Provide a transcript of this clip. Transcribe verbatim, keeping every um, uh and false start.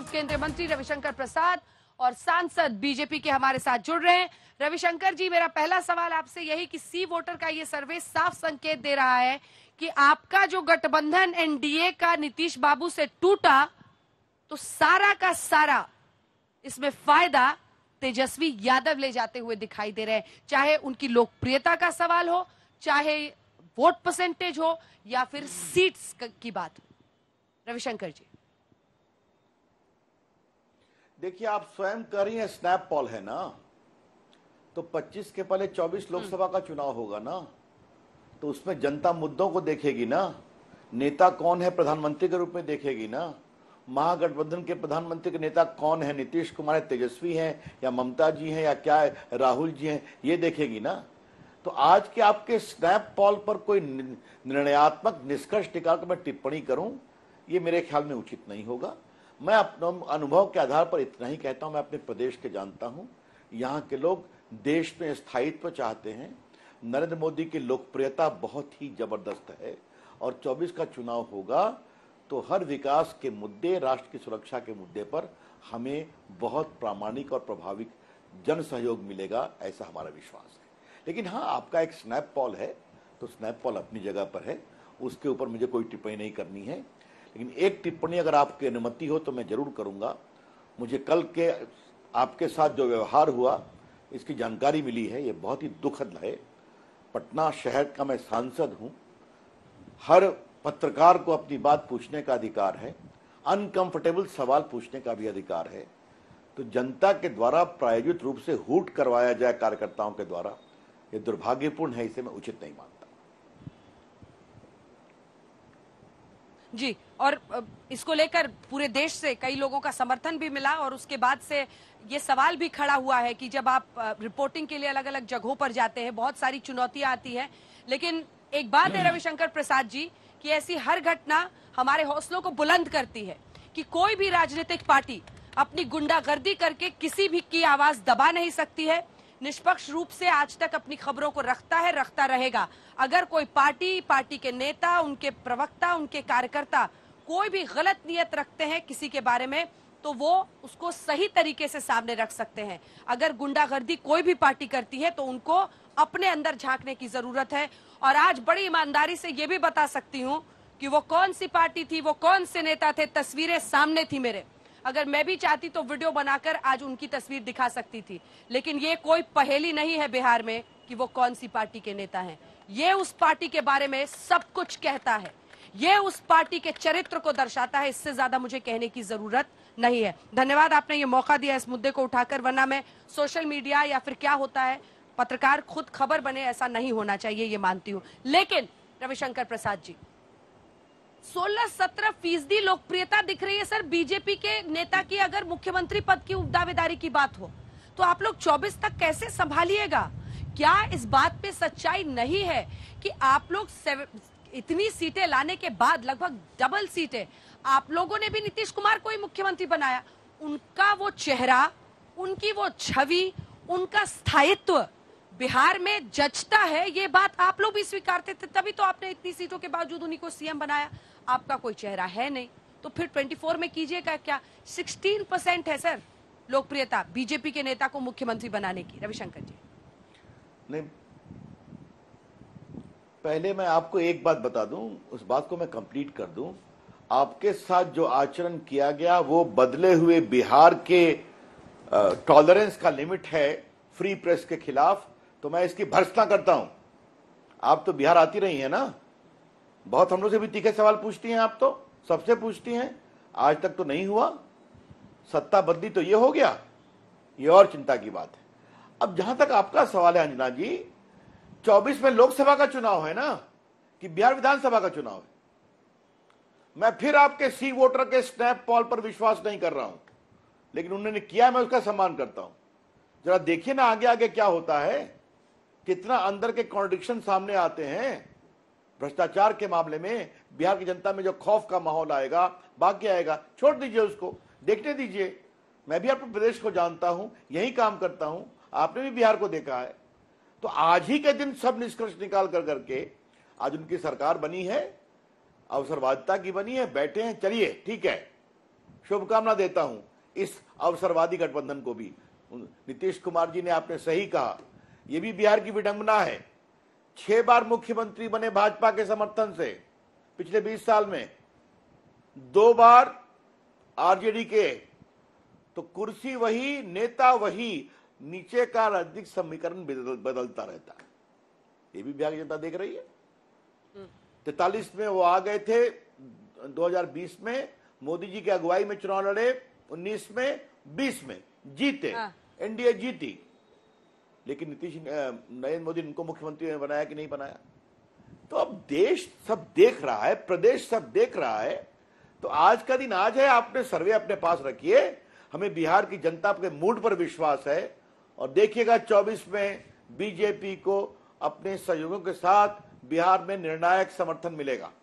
पूर्व केंद्रीय मंत्री रविशंकर प्रसाद और सांसद बीजेपी के हमारे साथ जुड़ रहे हैं। रविशंकर जी, मेरा पहला सवाल आपसे यही कि सी वोटर का ये सर्वे साफ संकेत दे रहा है कि आपका जो गठबंधन एनडीए का नीतीश बाबू से टूटा, तो सारा का सारा इसमें फायदा तेजस्वी यादव ले जाते हुए दिखाई दे रहे हैं। चाहे उनकी लोकप्रियता का सवाल हो, चाहे वोट परसेंटेज हो, या फिर सीट्स की बात। रविशंकर जी, देखिए, आप स्वयं कह रही हैं स्नैप पॉल है ना, तो पच्चीस के पहले चौबीस लोकसभा का चुनाव होगा ना, तो उसमें जनता मुद्दों को देखेगी ना, नेता कौन है प्रधानमंत्री के रूप में देखेगी ना, महागठबंधन के प्रधानमंत्री के नेता कौन है, नीतीश कुमार है, तेजस्वी हैं या ममता जी हैं या क्या है, राहुल जी हैं, ये देखेगी ना। तो आज के आपके स्नैप पॉल पर कोई निर्णयात्मक निष्कर्ष निकालकर मैं टिप्पणी करूं, ये मेरे ख्याल में उचित नहीं होगा। मैं अपने अनुभव के आधार पर इतना ही कहता हूं, मैं अपने प्रदेश के जानता हूं, यहाँ के लोग देश में स्थायित्व चाहते हैं। नरेंद्र मोदी की लोकप्रियता बहुत ही जबरदस्त है और चौबीस का चुनाव होगा तो हर विकास के मुद्दे, राष्ट्र की सुरक्षा के मुद्दे पर हमें बहुत प्रामाणिक और प्रभावी जन सहयोग मिलेगा, ऐसा हमारा विश्वास है। लेकिन हाँ, आपका एक स्नैप पॉल है, तो स्नैप पॉल अपनी जगह पर है, उसके ऊपर मुझे कोई टिप्पणी नहीं करनी है। लेकिन एक टिप्पणी अगर आपकी अनुमति हो तो मैं जरूर करूंगा। मुझे कल के आपके साथ जो व्यवहार हुआ, इसकी जानकारी मिली है, ये बहुत ही दुखद है। पटना शहर का मैं सांसद हूं, हर पत्रकार को अपनी बात पूछने का अधिकार है, अनकंफर्टेबल सवाल पूछने का भी अधिकार है। तो जनता के द्वारा प्रायोजित रूप से हूट करवाया जाए कार्यकर्ताओं के द्वारा, ये दुर्भाग्यपूर्ण है, इसे मैं उचित नहीं मानता जी। और इसको लेकर पूरे देश से कई लोगों का समर्थन भी मिला और उसके बाद से ये सवाल भी खड़ा हुआ है कि जब आप रिपोर्टिंग के लिए अलग अलग जगहों पर जाते हैं, बहुत सारी चुनौतियां आती हैं, लेकिन एक बात है रविशंकर प्रसाद जी कि ऐसी हर घटना हमारे हौसलों को बुलंद करती है कि कोई भी राजनीतिक पार्टी अपनी गुंडागर्दी करके किसी भी की आवाज दबा नहीं सकती है। निष्पक्ष रूप से आज तक अपनी खबरों को रखता है, रखता रहेगा। अगर कोई पार्टी, पार्टी के नेता, उनके प्रवक्ता, उनके कार्यकर्ता कोई भी गलत नियत रखते हैं किसी के बारे में, तो वो उसको सही तरीके से सामने रख सकते हैं। अगर गुंडागर्दी कोई भी पार्टी करती है तो उनको अपने अंदर झांकने की जरूरत है। और आज बड़ी ईमानदारी से ये भी बता सकती हूँ कि वो कौन सी पार्टी थी, वो कौन से नेता थे, तस्वीरें सामने थी मेरे। अगर मैं भी चाहती तो वीडियो बनाकर आज उनकी तस्वीर दिखा सकती थी, लेकिन ये कोई पहेली नहीं है बिहार में कि वो कौन सी पार्टी के नेता हैं। ये उस पार्टी के बारे में सब कुछ कहता है, ये उस पार्टी के चरित्र को दर्शाता है। इससे ज्यादा मुझे कहने की जरूरत नहीं है। धन्यवाद, आपने ये मौका दिया इस मुद्दे को उठाकर, वरना मैं सोशल मीडिया या फिर क्या होता है, पत्रकार खुद खबर बने, ऐसा नहीं होना चाहिए, ये मानती हूँ। लेकिन रविशंकर प्रसाद जी, सोलह सत्रह फीसदी लोकप्रियता दिख रही है सर बीजेपी के नेता की। अगर मुख्यमंत्री पद की दावेदारी की बात हो तो आप लोग चौबीस तक कैसे संभालिएगा? क्या इस बात पे सच्चाई नहीं है कि आप लोग इतनी सीटें लाने के बाद, लगभग डबल सीटें, आप लोगों ने भी नीतीश कुमार को ही मुख्यमंत्री बनाया, उनका वो चेहरा, उनकी वो छवि, उनका स्थायित्व बिहार में जचता है, ये बात आप लोग भी स्वीकारते थे, तभी तो आपने इतनी सीटों के बावजूद उन्हीं को सीएम बनाया। आपका कोई चेहरा है नहीं, तो फिर चौबीस में कीजिएगा क्या? सोलह परसेंट है सर लोकप्रियता बीजेपी के नेता को मुख्यमंत्री बनाने की। रविशंकर जी, नहीं, पहले मैं आपको एक बात बता दूं, उस बात को मैं कंप्लीट कर दूं। आपके साथ जो आचरण किया गया वो बदले हुए बिहार के टॉलरेंस का लिमिट है फ्री प्रेस के खिलाफ, तो मैं इसकी भर्त्सना करता हूं। आप तो बिहार आती रही हैं ना, बहुत हम लोग से भी तीखे सवाल पूछती हैं, आप तो सबसे पूछती हैं, आज तक तो नहीं हुआ। सत्ता बदली तो ये हो गया, ये और चिंता की बात है। अब जहां तक आपका सवाल है अंजना जी, चौबीस में लोकसभा का चुनाव है ना कि बिहार विधानसभा का चुनाव है? मैं फिर आपके सी वोटर के स्नैप पॉल पर विश्वास नहीं कर रहा हूं, लेकिन उन्होंने किया, मैं उसका सम्मान करता हूं। जरा देखिए ना आगे आगे क्या होता है, कितना अंदर के कॉन्ट्रडिक्शन सामने आते हैं। भ्रष्टाचार के मामले में बिहार की जनता में जो खौफ का माहौल आएगा, बाकी आएगा, छोड़ दीजिए उसको, देखने दीजिए। मैं भी अपने प्रदेश को जानता हूं, यही काम करता हूं, आपने भी बिहार को देखा है। तो आज ही के दिन सब निष्कर्ष निकाल कर करके आज उनकी सरकार बनी है, अवसरवादिता की बनी है, बैठे हैं, चलिए ठीक है, शुभकामना देता हूं इस अवसरवादी गठबंधन को भी। नीतीश कुमार जी ने आपने सही कहा, यह भी बिहार की विडंबना है। छह बार मुख्यमंत्री बने भाजपा के समर्थन से पिछले बीस साल में, दो बार आरजेडी के, तो कुर्सी वही, नेता वही, नीचे का राजनीतिक समीकरण बदल, बदलता रहता है। ये भी बिहार की जनता देख रही है। तैतालीस में वो आ गए थे, दो हज़ार बीस में मोदी जी की अगुवाई में चुनाव लड़े, उन्नीस में, बीस में जीते, हाँ। एनडीए जीती, लेकिन नीतीश नरेंद्र मोदी ने उनको मुख्यमंत्री बनाया कि नहीं बनाया। तो अब देश सब देख रहा है, प्रदेश सब देख रहा है। तो आज का दिन आज है, आपने सर्वे अपने पास रखिए। हमें बिहार की जनता के मूड पर विश्वास है, और देखिएगा चौबीस में बीजेपी को अपने सहयोगियों के साथ बिहार में निर्णायक समर्थन मिलेगा।